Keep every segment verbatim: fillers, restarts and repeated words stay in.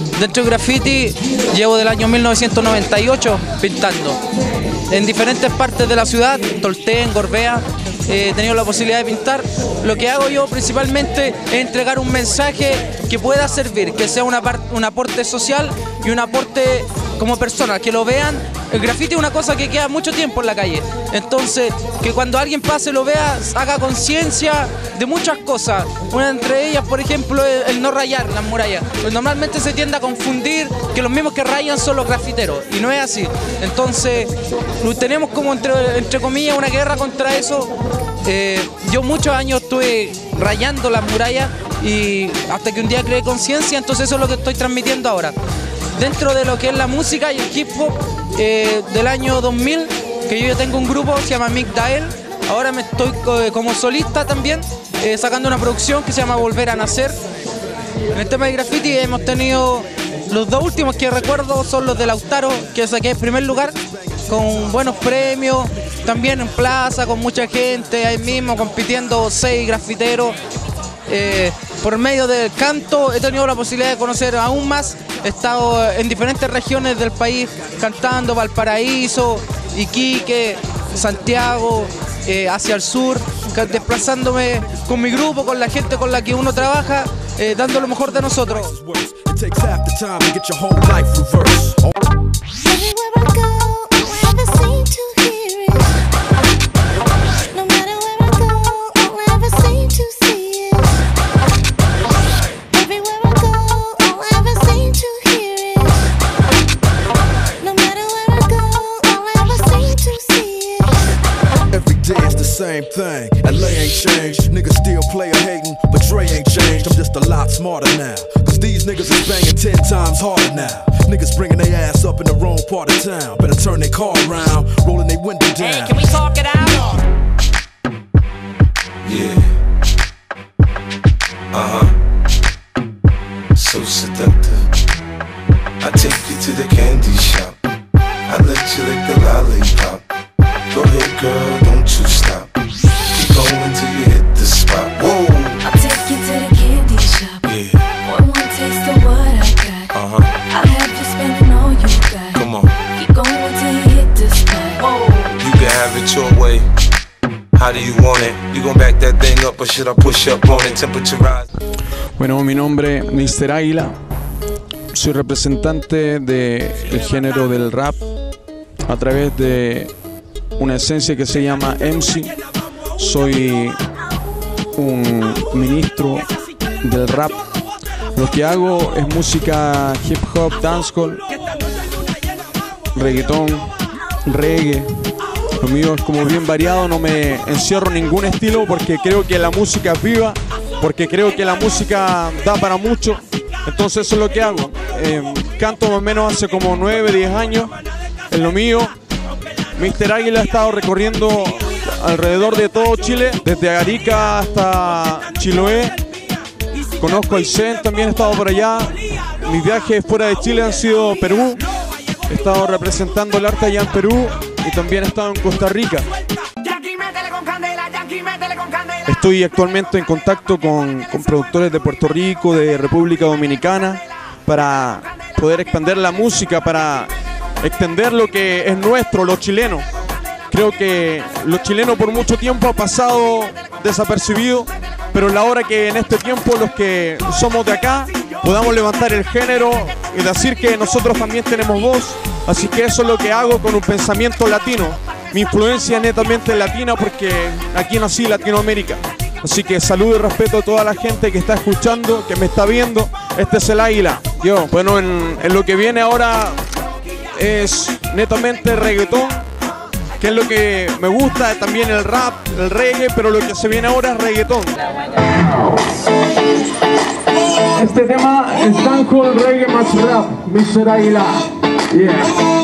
Dentro del graffiti llevo del año mil novecientos noventa y ocho pintando. En diferentes partes de la ciudad, Tolten, Gorbea, eh, he tenido la posibilidad de pintar. Lo que hago yo principalmente es entregar un mensaje que pueda servir, que sea una un aporte social y un aporte como persona, que lo vean. El graffiti es una cosa que queda mucho tiempo en la calle, entonces que cuando alguien pase lo vea, haga conciencia de muchas cosas. Una entre ellas, por ejemplo, el, el no rayar las murallas. Pues normalmente se tiende a confundir que los mismos que rayan son los grafiteros, y no es así. Entonces tenemos como entre, entre comillas una guerra contra eso. Eh, yo muchos años estuve rayando las murallas y hasta que un día creé conciencia, entonces eso es lo que estoy transmitiendo ahora. Dentro de lo que es la música y el hip hop eh, del año dos mil, que yo ya tengo un grupo que se llama Mick Dael. Ahora me estoy eh, como solista también, eh, sacando una producción que se llama Volver a Nacer. En el tema de graffiti hemos tenido, los dos últimos que recuerdo son los de Lautaro, que saqué en primer lugar, con buenos premios, también en plaza, con mucha gente, ahí mismo compitiendo seis grafiteros. Eh, por medio del canto he tenido la posibilidad de conocer aún más. He estado en diferentes regiones del país cantando, Valparaíso, Iquique, Santiago, eh, hacia el sur, desplazándome con mi grupo, con la gente con la que uno trabaja, eh, dando lo mejor de nosotros. Same thing, L A ain't changed. Niggas still play a hating, but Dre ain't changed. I'm just a lot smarter now. Cause these niggas is banging ten times harder now. Niggas bringing their ass up in the wrong part of town. Better turn their car around, rolling their window down. Hey, can we talk it out? Yeah. Uh-huh. So seductive. I take you to the candy shop. I let you lick the lollipop. Go ahead, girl, don't you stop. Keep going till you hit the spot. Whoa. I'll take you to the candy shop. Yeah. One more taste of what I got. Uh-huh. I'll have you spending all you got. Come on. Keep going till you hit the spot. Whoa. You can have it your way. How do you want it? You gon' back that thing up or should I push up on it? Temperature rise. Bueno, mi nombre es mister Águila. Soy representante del género del rap a través de una esencia que se llama M C. Soy un ministro del rap. Lo que hago es música hip hop, dancehall, reggaetón, reggae. Lo mío es como bien variado, no me encierro en ningún estilo porque creo que la música es viva, porque creo que la música da para mucho. Entonces eso es lo que hago. Eh, canto más o menos hace como nueve, diez años. En lo mío, mister Águila ha estado recorriendo alrededor de todo Chile, desde Arica hasta Chiloé. Conozco a Aysén, también he estado por allá. Mis viajes fuera de Chile han sido Perú. He estado representando el arte allá en Perú y también he estado en Costa Rica. Estoy actualmente en contacto con, con productores de Puerto Rico, de República Dominicana, para poder expandir la música, para extender lo que es nuestro, lo chileno. Creo que lo chileno por mucho tiempo ha pasado desapercibido, pero es la hora que en este tiempo los que somos de acá podamos levantar el género y decir que nosotros también tenemos voz. Así que eso es lo que hago con un pensamiento latino. Mi influencia es netamente latina porque aquí nací en Latinoamérica. Así que saludo y respeto a toda la gente que está escuchando, que me está viendo. Este es el Águila. Yo, bueno, en, en lo que viene ahora es netamente reggaetón, que es lo que me gusta, también el rap, el reggae, pero lo que se viene ahora es reggaetón. Este tema es dancehall, reggae más rap, mister Águila. Yeah.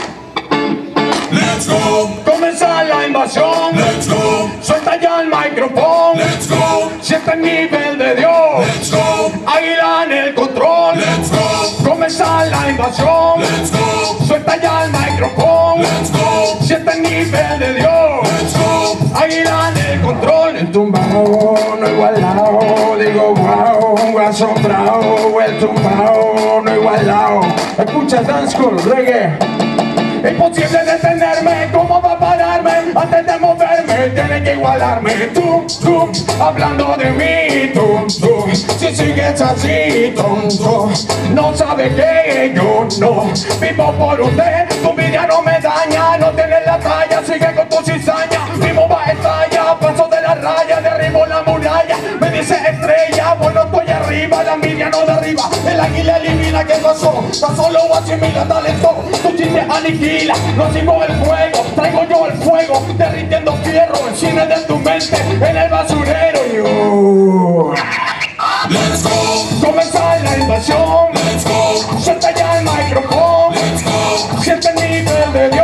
Let's go. Comienza la invasión. Let's go. Suelta ya el micrófono. Let's go. Siente el nivel de Dios. Let's go. Águila en el control. Let's go. Comienza la invasión. Let's go. Suelta ya el micrófono. Let's go. Siente el nivel de Dios. Let's go. Águila en el control, el tumbao, no igualado. Digo wow, asombrado, el tumbao, no igualado. Escucha dancehall, reggae. Imposible detenerme, ¿cómo va a pararme? Antes de moverme, tiene que igualarme. Tú, tú, hablando de mí, tú, tú. Si sigues así, tonto, no sabes que yo no vivo por usted. Tu vida no me daña, no tienes la talla, sigue con tu cizaña. Vivo va estalla, paso de la raya, derribo la muralla. Me dice estrella, bueno estoy arriba, la envidia no derriba. El águila elimina, ¿qué pasó? Tan solo asimila talento, tu chiste aniquila. No sigo el fuego, traigo yo el fuego, derritiendo fierro, el cine de tu mente, en el basurero. Yo. Let's go. Comenzar la invasión. Let's go. Suelta ya el micrófono. Let's go. Siente el nivel de Dios.